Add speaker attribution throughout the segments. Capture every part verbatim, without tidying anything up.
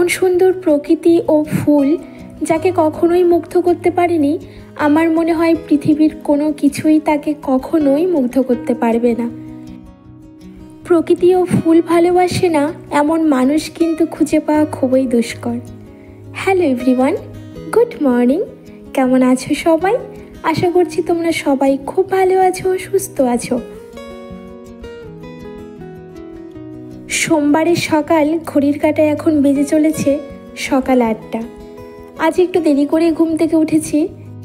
Speaker 1: এমন সুন্দর প্রকৃতি ও ফুল যাকে কখনোই মুগ্ধ করতে পারেনি, আমার মনে হয় পৃথিবীর কোনো কিছুই তাকে কখনোই মুগ্ধ করতে পারবে না। প্রকৃতি ও ফুল ভালোবাসে না এমন মানুষ কিন্তু খুঁজে পাওয়া খুবই দুষ্কর। Hello everyone, good morning. কেমন আছো সবাই? আশা করছি তোমরা সবাই খুব ভালো আছো, সুস্থ আছো। সোমবারের সকাল, ঘড়ির কাঁটায় এখন বেজে চলেছে সকাল আটটা। আজ একটু দেরি করে ঘুম থেকে উঠেছি।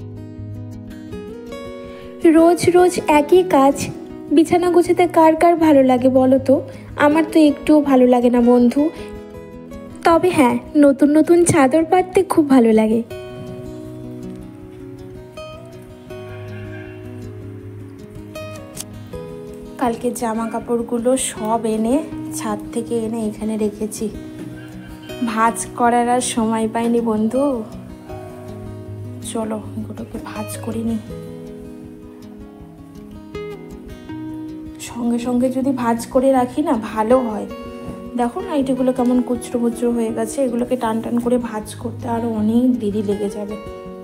Speaker 1: রোজ রোজ একই কাজ, বিছানা গোছাতে কার কার ভালো লাগে বলো তো? আমার তো একটুও ভালো লাগে না বন্ধু। তবে হ্যাঁ, নতুন নতুন চাদর পাততে খুব ভালো লাগে। কালকে জামা কাপড়গুলো সব এনে ছাদ থেকে এনে এখানে রেখেছি। ভাঁজ করার আর সময় পাইনি বন্ধু। চলো এগুলোকে ভাঁজ করিনি। সঙ্গে সঙ্গে যদি ভাঁজ করে রাখি না ভালো হয়। দেখো নাইটিগুলো কেমন কুচরো কুচরো হয়ে গেছে। এগুলোকে টান টান করে ভাঁজ করতে আরও অনেক দেরি লেগে যাবে।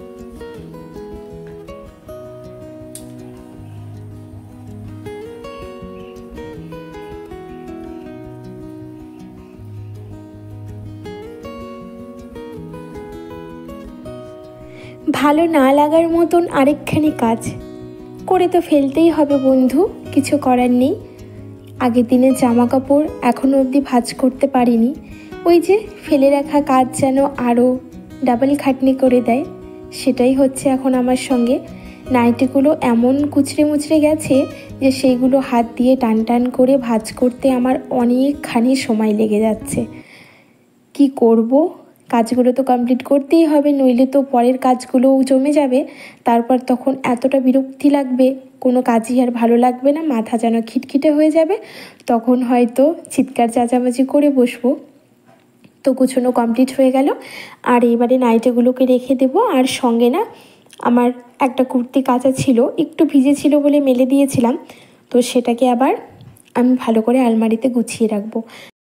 Speaker 1: ভালো না লাগার মতন আরেকখানি কাজ করে তো ফেলতেই হবে বন্ধু, কিছু করার নেই। আগের দিনের জামা কাপড় এখনও অবধি ভাঁজ করতে পারিনি। ওই যে ফেলে রাখা কাজ যেন আরও ডাবল খাটনি করে দেয়, সেটাই হচ্ছে এখন আমার সঙ্গে। নাইটিগুলো এমন কুচড়ে মুচড়ে গেছে যে সেইগুলো হাত দিয়ে টান টান করে ভাঁজ করতে আমার অনেকখানি সময় লেগে যাচ্ছে। কি করব? কাজগুলো তো কমপ্লিট করতেই হবে, নইলে তো পরের কাজগুলোও জমে যাবে। তারপর তখন এতটা বিরক্তি লাগবে, কোনো কাজই আর ভালো লাগবে না, মাথা যেন খিটখিটে হয়ে যাবে। তখন হয়তো চিৎকার চেঁচামেচি করে বসবো। তো গুছানো কমপ্লিট হয়ে গেল। আর এবারে নাইটিগুলোকে রেখে দেব। আর সঙ্গে না আমার একটা কুর্তি কাচা ছিল, একটু ভিজে ছিল বলে মেলে দিয়েছিলাম, তো সেটাকে আবার আমি ভালো করে আলমারিতে গুছিয়ে রাখবো।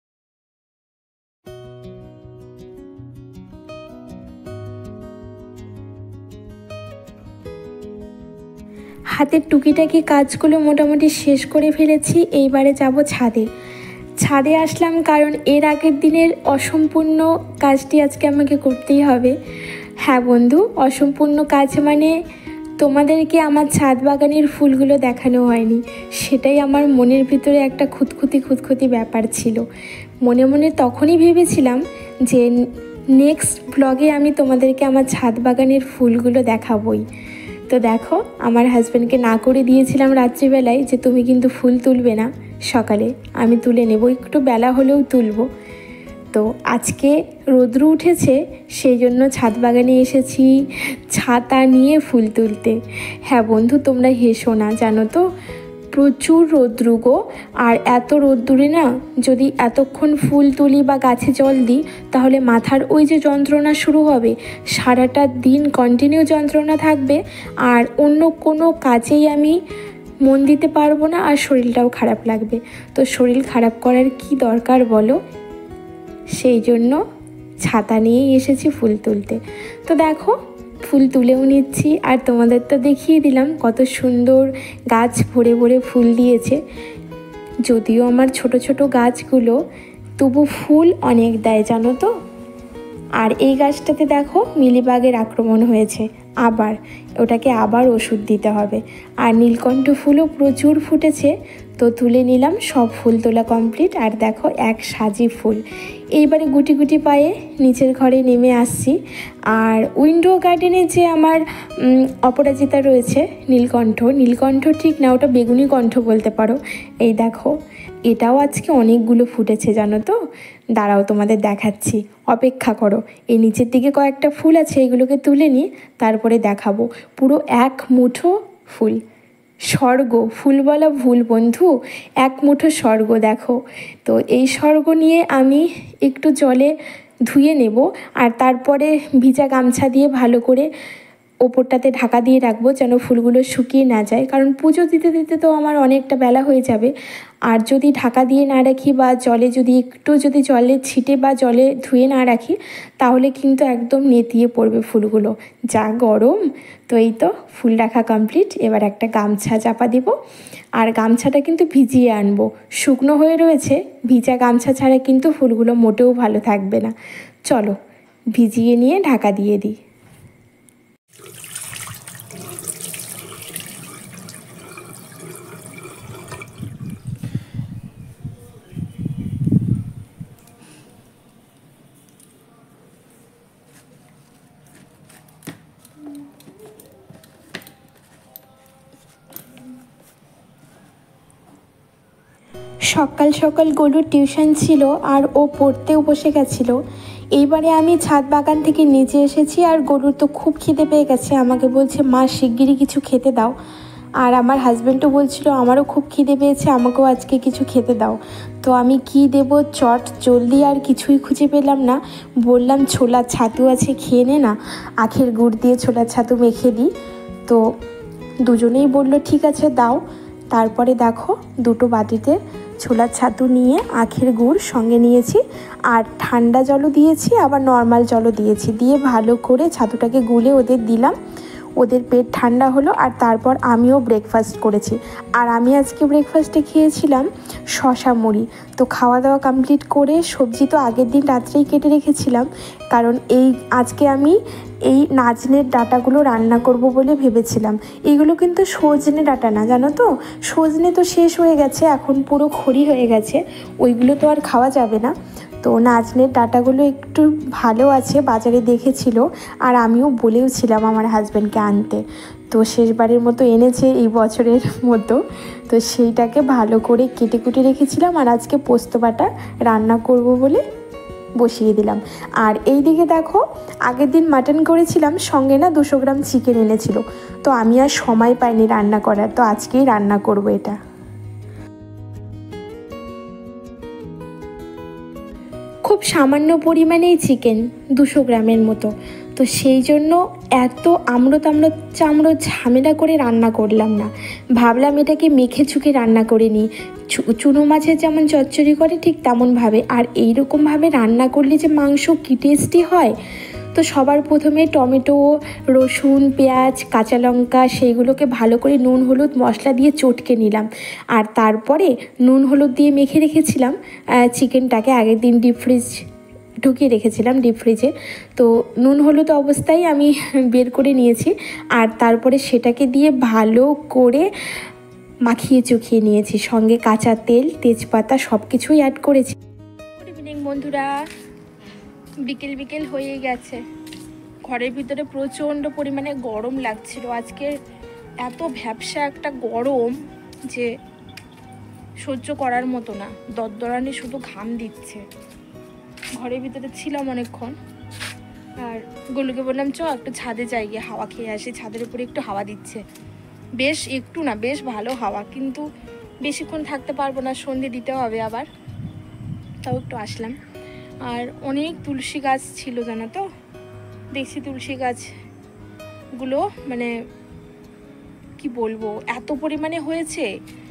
Speaker 1: হাতের টুকিটাকি কাজগুলো মোটামুটি শেষ করে ফেলেছি। এইবারে যাব ছাদে। ছাদে আসলাম কারণ এর আগের দিনের অসম্পূর্ণ কাজটি আজকে আমাকে করতেই হবে। হ্যাঁ বন্ধু, অসম্পূর্ণ কাজ মানে তোমাদেরকে আমার ছাদ বাগানের ফুলগুলো দেখানো হয়নি। সেটাই আমার মনের ভিতরে একটা খুঁতখুতি খুঁতখুতি ব্যাপার ছিল। মনে মনে তখনই ভেবেছিলাম যে নেক্সট ব্লগে আমি তোমাদেরকে আমার ছাদ বাগানের ফুলগুলো দেখাবই। তো দেখো, আমার হাজব্যান্ডকে না করে দিয়েছিলাম রাত্রিবেলায় যে তুমি কিন্তু ফুল তুলবে না, সকালে আমি তুলে নেব, একটু বেলা হলেও তুলব। তো আজকে রোদ্রু উঠেছে, সেই জন্য ছাদ বাগানে এসেছি ছাতা নিয়ে ফুল তুলতে। হ্যাঁ বন্ধু, তোমরা হেসো না, জানো তো প্রচুর রোদ্রু গো। আর এত রোদ্দুরে না যদি এতক্ষণ ফুল তুলি বা গাছে জল দিই, তাহলে মাথার ওই যে যন্ত্রণা শুরু হবে, সারাটা দিন কন্টিনিউ যন্ত্রণা থাকবে। আর অন্য কোনো কাজেই আমি মন দিতে পারবো না, আর শরীরটাও খারাপ লাগবে। তো শরীর খারাপ করার কি দরকার বলো? সেই জন্য ছাতা নিয়েই এসেছি ফুল তুলতে। তো দেখো ফুল তুলেও নিচ্ছি, আর তোমাদের তো দেখিয়ে দিলাম কত সুন্দর গাছ ভরে ভরে ফুল দিয়েছে। যদিও আমার ছোট ছোট গাছগুলো, তবু ফুল অনেক দেয় জানো তো। আর এই গাছটাতে দেখো মিলিবাগের আক্রমণ হয়েছে, আবার ওটাকে আবার ওষুধ দিতে হবে। আর নীলকণ্ঠ ফুলও প্রচুর ফুটেছে, তো তুলে নিলাম। সব ফুল তোলা কমপ্লিট। আর দেখো এক সাজি ফুল। এইবারে গুটি গুটি পায়ে নিচের ঘরে নেমে আসছি। আর উইন্ডো গার্ডেনে যে আমার অপরাজিতা রয়েছে, নীলকণ্ঠ নীলকণ্ঠ ঠিক না, ওটা বেগুনি কণ্ঠ বলতে পারো। এই দেখো এটাও আজকে অনেকগুলো ফুটেছে জানো তো। দাঁড়াও তোমাদের দেখাচ্ছি, অপেক্ষা করো। এই নিচের দিকে কয়েকটা ফুল আছে, এগুলোকে তুলে নিই, তারপরে দেখাবো। পুরো এক মুঠো ফুল, স্বর্গ। ফুল বলা ভুল বন্ধু, এক মুঠো স্বর্গ দেখো। তো এই স্বর্গ নিয়ে আমি একটু জলে ধুয়ে নেব, আর তারপরে ভিজা গামছা দিয়ে ভালো করে ওপরটাতে ঢাকা দিয়ে রাখবো যেন ফুলগুলো শুকিয়ে না যায়, কারণ পুজো দিতে দিতে তো আমার অনেকটা বেলা হয়ে যাবে। আর যদি ঢাকা দিয়ে না রাখি বা জলে যদি একটু যদি জলে ছিটে বা জলে ধুয়ে না রাখি তাহলে কিন্তু একদম নেতিয়ে পড়বে ফুলগুলো, যা গরম। তো এই তো ফুল রাখা কমপ্লিট। এবার একটা গামছা চাপা দিব, আর গামছাটা কিন্তু ভিজিয়ে আনবো, শুকনো হয়ে রয়েছে, ভিজা গামছা ছাড়া কিন্তু ফুলগুলো মোটেও ভালো থাকবে না। চলো ভিজিয়ে নিয়ে ঢাকা দিয়ে দিই। সকাল সকাল গলুর টিউশন ছিল আর ও পড়তেও বসে গেছিলো। এইবারে আমি ছাদ বাগান থেকে নিচে এসেছি আর গলুর তো খুব খিদে পেয়ে গেছে, আমাকে বলছে মা শিগগিরই কিছু খেতে দাও। আর আমার হাজব্যান্ডও বলছিল আমারও খুব খিদে পেয়েছে, আমাকেও আজকে কিছু খেতে দাও। তো আমি কি দেব চট জলদি আর কিছুই খুঁজে পেলাম না। বললাম ছোলার ছাতু আছে, খেয়ে নে না, আখের গুড় দিয়ে ছোলার ছাতু মেখে দিই। তো দুজনেই বলল ঠিক আছে দাও। তারপরে দেখো দুটো বাটিতে ছোলার ছাতু নিয়ে আখের গুড় সঙ্গে নিয়েছি, আর ঠান্ডা জলও দিয়েছি আবার নর্মাল জলও দিয়েছি, দিয়ে ভালো করে ছাতুটাকে গুলে ওদের দিলাম। ওদের পেট ঠান্ডা হলো আর তারপর আমিও ব্রেকফাস্ট করেছি। আর আমি আজকে ব্রেকফাস্টে খেয়েছিলাম শশা মুড়ি। তো খাওয়া দাওয়া কমপ্লিট করে সবজি তো আগের দিন রাত্রেই কেটে রেখেছিলাম, কারণ এই আজকে আমি এই নাজনের ডাঁটাগুলো রান্না করব বলে ভেবেছিলাম। এইগুলো কিন্তু সজনে ডাঁটা না, জানো তো, সজনে তো শেষ হয়ে গেছে, এখন পুরো খড়ি হয়ে গেছে, ওইগুলো তো আর খাওয়া যাবে না। তো নাজনের ডাঁটাগুলো একটু ভালো আছে, বাজারে দেখেছিল, আর আমিও বলেও ছিলাম আমার হাজব্যান্ডকে আনতে। তো শেষবারের মতো এনেছে এই বছরের মতো। তো সেইটাকে ভালো করে কেটে কুটে রেখেছিলাম, আর আজকে পোস্ত বাটা রান্না করব বলে বসিয়ে দিলাম। আর এই দিকে দেখো আগের দিন মাটন করেছিলাম, সঙ্গে না দুশো গ্রাম চিকেন এনেছিল, তো আমি আর সময় পাইনি রান্না করার, তো আজকেই রান্না করব এটা। খুব সামান্য পরিমাণেই চিকেন, দুশো গ্রামের মতো। তো সেই জন্য এত আমড়ো তামড়ো চামড়ো ঝামেলা করে রান্না করলাম না, ভাবলাম এটাকে মেখে চুকে রান্না করে নিই, চুনো মাছের যেমন চচ্চড়ি করে ঠিক তেমনভাবে। আর এইরকমভাবে রান্না করলে যে মাংস কী টেস্টি হয়। তো সবার প্রথমে টমেটো, রসুন, পেঁয়াজ, কাঁচা লঙ্কা সেইগুলোকে ভালো করে নুন হলুদ মশলা দিয়ে চটকে নিলাম, আর তারপরে নুন হলুদ দিয়ে মেখে রেখেছিলাম চিকেনটাকে, আগের দিন ডিপ ফ্রিজ ঢুকিয়ে রেখেছিলাম ডিপ ফ্রিজে। তো নুন হলুদ অবস্থায় আমি বের করে নিয়েছি, আর তারপরে সেটাকে দিয়ে ভালো করে মাখিয়ে চুখিয়ে নিয়েছি, সঙ্গে কাঁচা তেল, তেজপাতা সব কিছুই অ্যাড করেছি। গুড ইভিনিং বন্ধুরা, বিকেল বিকেল হয়ে গেছে, ঘরের ভিতরে প্রচণ্ড পরিমাণে গরম লাগছিল। আজকে এত ভ্যাপসা একটা গরম যে সহ্য করার মতো না, দরদরানি শুধু ঘাম দিচ্ছে। ঘরের ভিতরে ছিলাম অনেকক্ষণ, আর গোলুকে বললাম চ একটু ছাদে যাই, গিয়ে হাওয়া খেয়ে আসি, ছাদের উপরে একটু হাওয়া দিচ্ছে, বেশ একটু না বেশ ভালো হাওয়া, কিন্তু বেশিক্ষণ থাকতে পারবো না, সন্ধে দিতে হবে আবার, তাও একটু আসলাম। আর অনেক তুলসী গাছ ছিল জানো তো, দেখছি তুলসী গাছগুলো মানে কি বলবো এত পরিমাণে হয়েছে,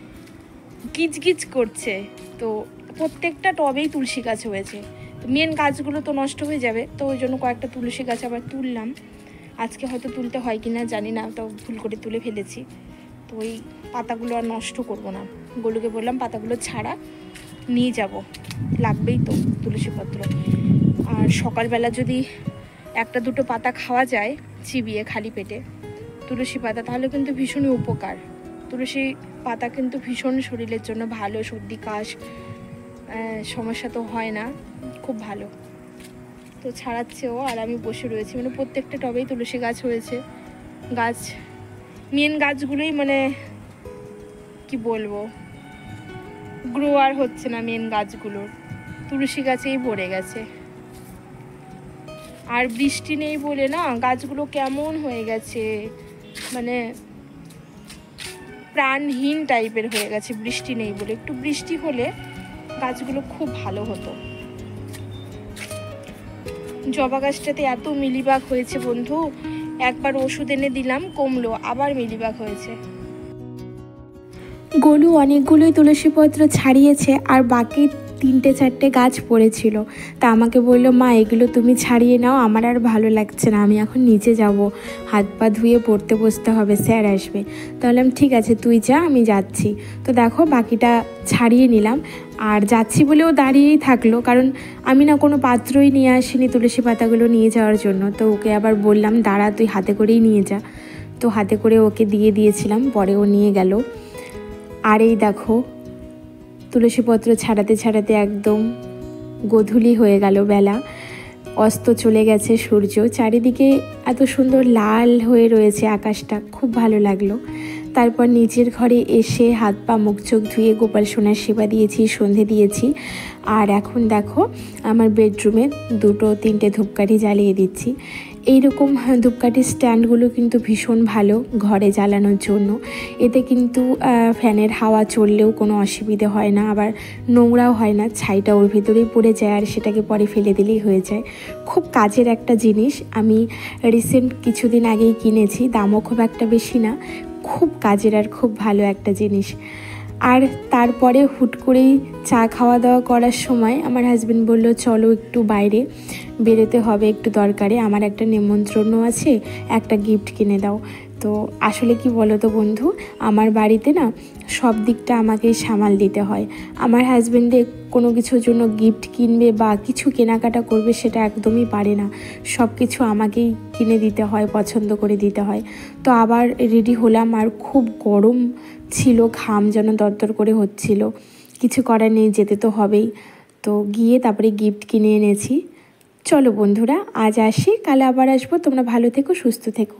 Speaker 1: গিজ গিজ করছে। তো প্রত্যেকটা টবেই তুলসী গাছ হয়েছে, তো মেন গাছগুলো তো নষ্ট হয়ে যাবে, তো ওই জন্য কয়েকটা তুলসী গাছ আবার তুললাম। আজকে হয়তো তুলতে হয় কি না জানি না, তো ভুল করে তুলে ফেলেছি। তো ওই পাতাগুলো আর নষ্ট করব না, গোলুকে বললাম পাতাগুলো ছাড়া নিয়ে যাব, লাগবেই তো তুলসী পত্র। আর সকালবেলা যদি একটা দুটো পাতা খাওয়া যায় চিবিয়ে খালি পেটে তুলসী পাতা, তাহলে কিন্তু ভীষণই উপকার। তুলসী পাতা কিন্তু ভীষণ শরীরের জন্য ভালো, সর্দি কাশ সমস্যা তো হয় না, খুব ভালো। তো ছাড়াচ্ছেও আর আমি বসে রয়েছি, মানে প্রত্যেকটা টবেই তুলসী গাছ হয়েছে। গাছ মেন গাছগুলোই মানে কি বলবো গ্রো আর হচ্ছে না, মেন গাছগুলোর তুলসী গাছেই ভরে গেছে। আর বৃষ্টি নেই বলে না গাছগুলো কেমন হয়ে গেছে, মানে প্রাণহীন টাইপের হয়ে গেছে, বৃষ্টি নেই বলে। একটু বৃষ্টি হলে গাছগুলো খুব ভালো হতো। জবা গাছটাতে এত মিলিবাগ হয়েছে বন্ধু, একবার ওষুধ এনে দিলাম, কমলো, আবার মিলিবাগ হয়েছে। গোলু অনেকগুলোই তুলসীপত্র ছাড়িয়েছে আর বাকি তিনটে চারটে গাছ পড়েছিল। তা আমাকে বললো, মা এগুলো তুমি ছাড়িয়ে নাও, আমার আর ভালো লাগছে না, আমি এখন নিচে যাব, হাত পা ধুয়ে পড়তে বসতে হবে, স্যার আসবে। তাহলে ঠিক আছে তুই যা, আমি যাচ্ছি। তো দেখো বাকিটা ছাড়িয়ে নিলাম, আর যাচ্ছি বলেও দাঁড়িয়েই থাকলো, কারণ আমি না কোনো পাত্রই নিয়ে আসিনি তুলসী পাতাগুলো নিয়ে যাওয়ার জন্য। তো ওকে আবার বললাম, দাঁড়া তুই হাতে করেই নিয়ে যা। তো হাতে করে ওকে দিয়ে দিয়েছিলাম, পরে ও নিয়ে গেল। আর এই দেখো তুলসীপত্র ছাড়াতে ছাড়াতে একদম গোধূলি হয়ে গেল, বেলা অস্ত চলে গেছে সূর্য, চারিদিকে এত সুন্দর লাল হয়ে রয়েছে আকাশটা, খুব ভালো লাগলো। তারপর নিচের ঘরে এসে হাত পা মুখ চোখ ধুয়ে গোপাল সোনার সেবা দিয়েছি, সন্ধে দিয়েছি। আর এখন দেখো আমার বেডরুমে দুটো তিনটে ধূপকাঠি জ্বালিয়ে দিচ্ছি। এইরকম ধূপকাঠির স্ট্যান্ডগুলো কিন্তু ভীষণ ভালো ঘরে জ্বালানোর জন্য। এতে কিন্তু ফ্যানের হাওয়া চললেও কোনো অসুবিধে হয় না, আবার নোংরাও হয় না, ছাইটা ওর ভিতরেই পড়ে যায় আর সেটাকে পরে ফেলে দিলেই হয়ে যায়। খুব কাজের একটা জিনিস, আমি রিসেন্ট কিছুদিন আগেই কিনেছি, দামও খুব একটা বেশি না, খুব কাজের আর খুব ভালো একটা জিনিস। আর তারপরে হুট করেই চা খাওয়া দাওয়া করার সময় আমার হাজব্যান্ড বলল, চলো একটু বাইরে বেরোতে হবে, একটু দরকারে, আমার একটা নিমন্ত্রণ আছে, একটা গিফট কিনে দাও। তো আসলে কি বলো তো বন্ধু, আমার বাড়িতে না সব দিকটা আমাকেই সামাল দিতে হয়। আমার হাজব্যান্ডে কোনো কিছুর জন্য গিফট কিনবে বা কিছু কেনাকাটা করবে সেটা একদমই পারে না, সব কিছু আমাকেই কিনে দিতে হয়, পছন্দ করে দিতে হয়। তো আবার রেডি হলাম, আর খুব গরম ছিল, ঘাম যেন দরদর করে হচ্ছিল, কিছু করার নেই, যেতে তো হবেই। তো গিয়ে তারপরে গিফট কিনে এনেছি। চলো বন্ধুরা, আজ আসি, কাল আবার আসবো, তোমরা ভালো থেকো, সুস্থ থেকো।